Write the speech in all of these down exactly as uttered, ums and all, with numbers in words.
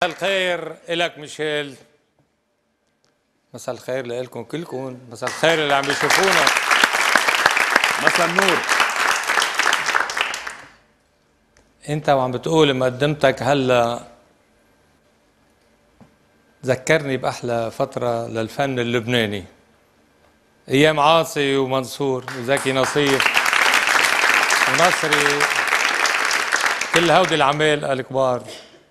مساء الخير إلك ميشيل. مساء الخير لإلكم كلكم. مساء الخير اللي عم يشوفونا. مساء النور. انت وعم بتقول مقدمتك هلا ذكرني بأحلى فترة للفن اللبناني، أيام عاصي ومنصور وزكي نصيف ونصري، كل هودي العمال الكبار.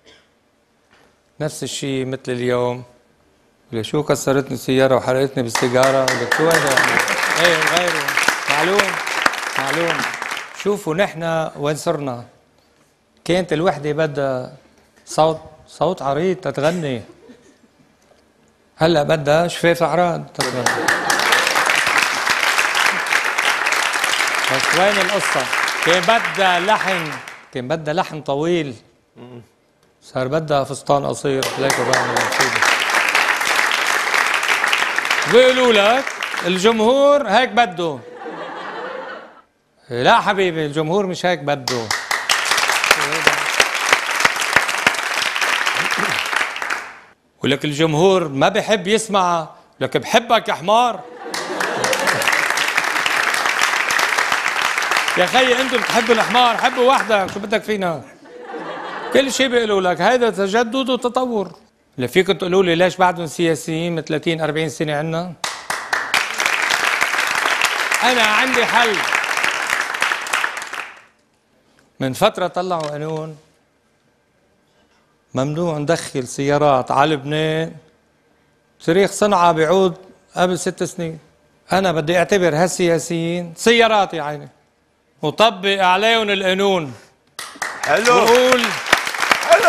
نفس الشيء مثل اليوم. شو كسرتني السيارة وحرقتني بالسيجارة؟ ولك شو هذا؟ ايه غيره معلوم معلوم. شوفوا نحن وين صرنا. كانت الوحدة بدها صوت صوت عريض تتغني، هلا بدها شفاف اعراض تتغني. بس وين القصة؟ كان بدها لحن كان بدها لحن طويل، صار بدها فستان قصير. ليكوا بقى بيقولوا لك الجمهور هيك بده. لا حبيبي، الجمهور مش هيك بده. ولك الجمهور ما بحب يسمع لك بحبك يا حمار. يا خيي انتم بتحبوا الحمار، حبوا وحدك، شو بدك فينا؟ كل شيء بيقولوا لك هيدا تجدد وتطور. لا فيكم تقولوا لي ليش بعدهم سياسيين من ثلاثين أربعين سنة عنا؟ أنا عندي حل. من فترة طلعوا قانون ممنوع ندخل سيارات على لبنان تاريخ صنعها بيعود قبل ست سنين. أنا بدي أعتبر هالسياسيين سيارات يا عيني وطبق عليهم القانون. حلو. وقول حلو.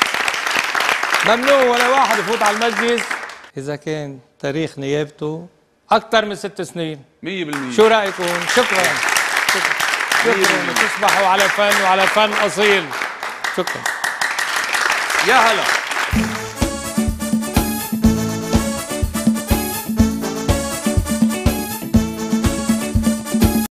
ممنوع ولا واحد يفوت على المجلس إذا كان تاريخ نيابته أكثر من ست سنين. مية بالمية. شو رأيكم؟ شكرا. شكرا. شكرا. تصبحوا على فن وعلى فن أصيل. شكرا. يا هلا.